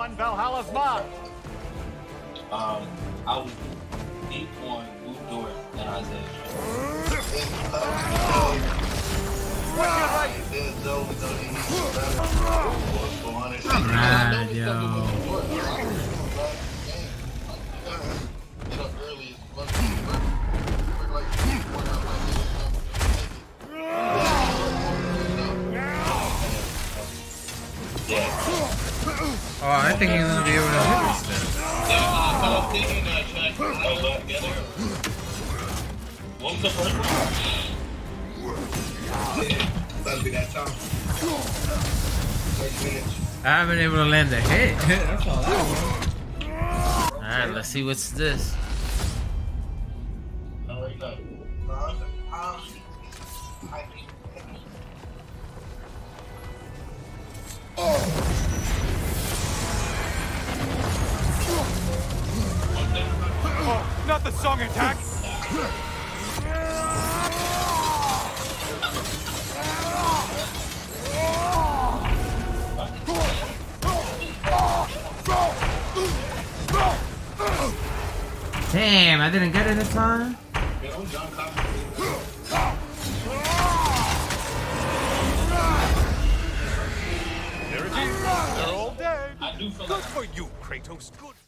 won Valhalla's Mod? I was deep on Luke Dort and Isaiah. What's your right? Alright, yo. Oh, I think he's gonna be able to hit this thing. I was thinking trying to put it together. What was the first one? That'd be that time. I haven't been able to land a hit. That's all that was. Alright, let's see what's this. Oh, not the song attack! Damn, I didn't get it in time. There it is. They're all dead. I do feel Good for you, Kratos. Good.